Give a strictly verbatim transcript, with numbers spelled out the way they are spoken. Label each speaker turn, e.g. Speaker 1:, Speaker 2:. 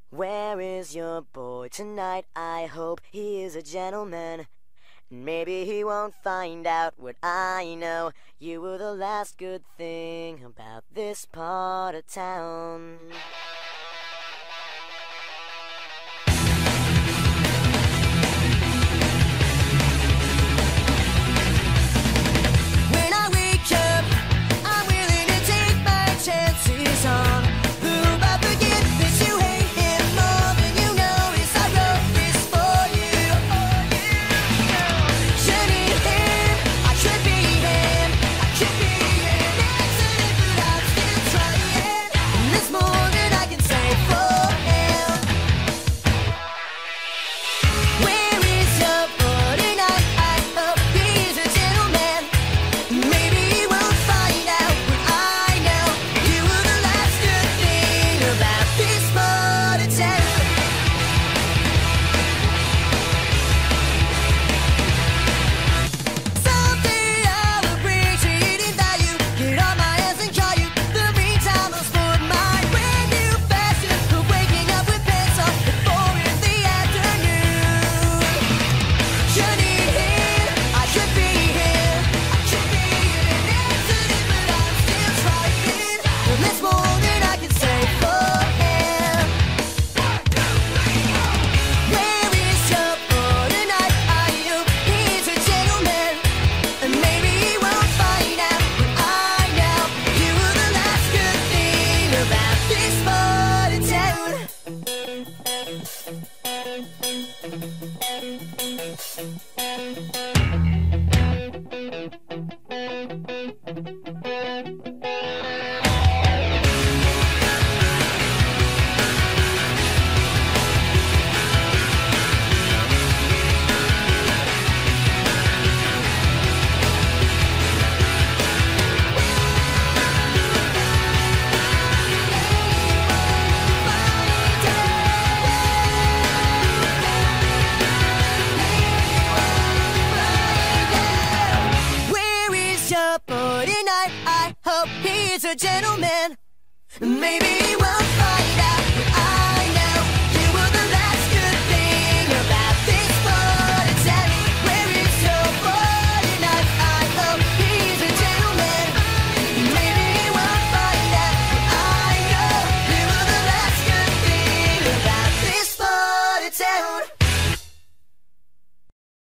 Speaker 1: Where is your boy tonight? I hope he is a gentleman. Maybe he won't find out what I know. You were the last good thing about this part of town. When I wake up, I'm willing to take my chances on whom I forget that you hate him more than you know. Is I wrote this for you. Should be him, I should be him, I should be him. Answer it, but I'm still trying. And there's more than I can say for him. Where is your boy tonight? I hope he's a gentleman. Maybe he won't find out what I know. You were the last good thing about this part of town. Someday I'll appreciate in value. Get on my ass and call you. The meantime I'll sport my brand new fashion for waking up with pants on at four in the afternoon. Should need him, I should be him, I should be him. Answer it, but I'm still trying. And there's more than I can say for him. Where is your boy tonight? I hope he's a gentleman. And maybe he won't find out what I know. You were the last good thing about this part of town. Where is your boy tonight? I hope he's a gentleman. Maybe he won't find out what I